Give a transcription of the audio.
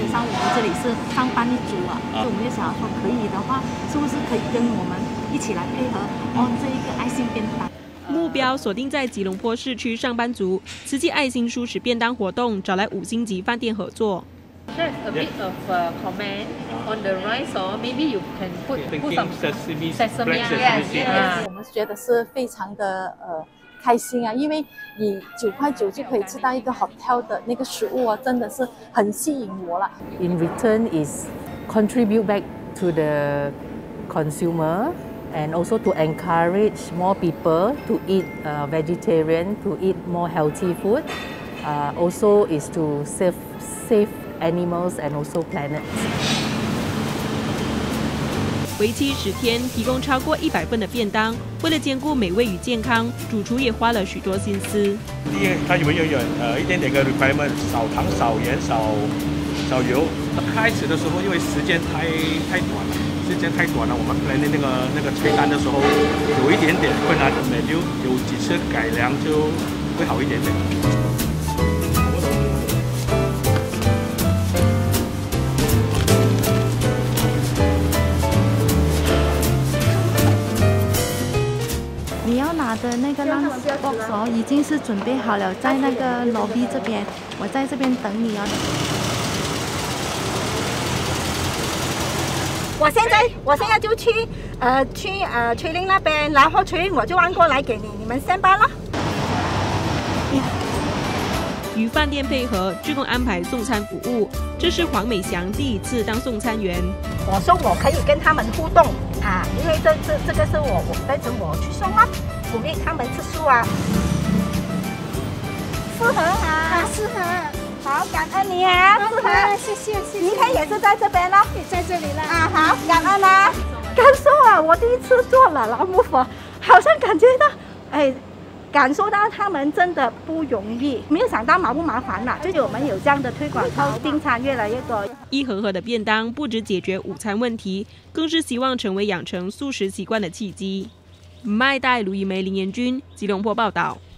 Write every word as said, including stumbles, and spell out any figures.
本上我们这里是上班一族啊，所以我们就想要说，可以的话，是不是可以跟我们一起来配合哦这一个爱心便当？ 目标锁定在吉隆坡市区上班族，慈济爱心素食便当活动找来五星级饭店合作。 There's a bit of uh, comment on the rice, or maybe you can put put some sesame, sesame. Yes, yes. 我们觉得是非常的呃开心啊，因为你九块九就可以吃到一个 hotel 的那个食物啊，真的是很吸引我了。 In return is contribute back to the consumer and also to encourage more people to eat uh, vegetarian, to eat more healthy food. Uh, also is to save save animals and also planets. 为期十天，提供超过一百份的便当。为了兼顾美味与健康，主厨也花了许多心思。 第一，它有没有有呃一点点的 requirement， 少糖、少盐、少少油。开始的时候，因为时间太太短了，时间太短了，我们 planning 那个那个菜单的时候有一点点困难，menu 有几次改良就会好一点点。 你要拿的那个 lunch box 哦，已经是准备好了，在那个 lobby 这边，我在这边等你哦。 我现在我现在就去呃去呃翠玲那边，然后翠玲我就按过来给你，你们先办了。 与饭店配合，志工安排送餐服务。这是黄美祥第一次当送餐员。 我说我可以跟他们互动啊，因为这这这个是我我带着我去送啊，鼓励他们吃素啊。适合啊，适合。好，感恩你啊，适合，谢谢谢谢。明天也是在这边咯，也在这里了啊。好，感恩啊。感受啊，我第一次做了劳木佛，好像感觉到，哎。 感受到他们真的不容易，没有想到麻不麻烦啦。就是我们有这样的推广后，订餐越来越多。 一盒盒的便当不只解决午餐问题，更是希望成为养成素食习惯的契机。麦代卢以梅林彦君吉隆坡报道。